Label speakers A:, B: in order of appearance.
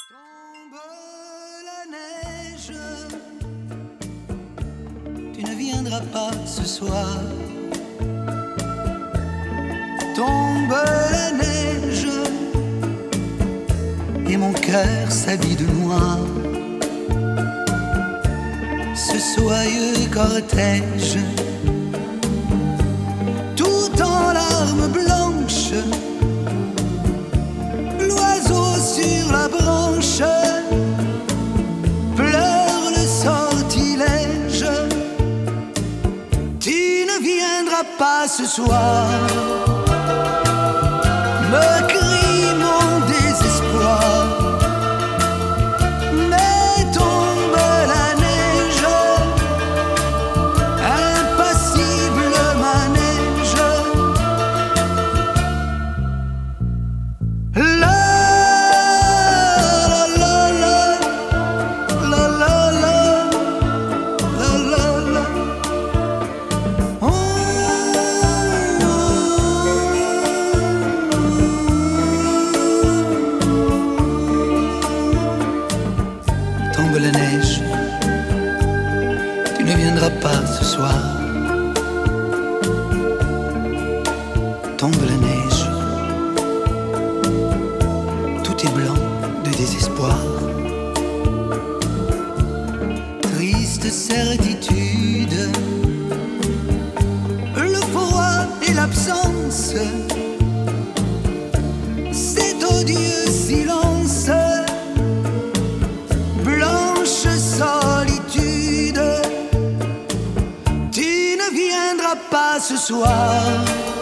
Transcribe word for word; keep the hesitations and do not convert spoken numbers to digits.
A: Tombe la neige, tu ne viendras pas ce soir. Tombe la neige, et mon cœur s'habille de noir. Ce soyeux cortège, tout en larmes blanches, l'oiseau sur la branche pleure le sortilège. Tu ne viendras pas ce soir, me crie mon désespoir. Mais tombe la neige, impassible manège. La tombe la neige, tu ne viendras pas ce soir. Tombe la neige, tout est blanc de désespoir. Triste certitude, le froid et l'absence, cet odieux silence. Solitude, tu ne viendras pas ce soir.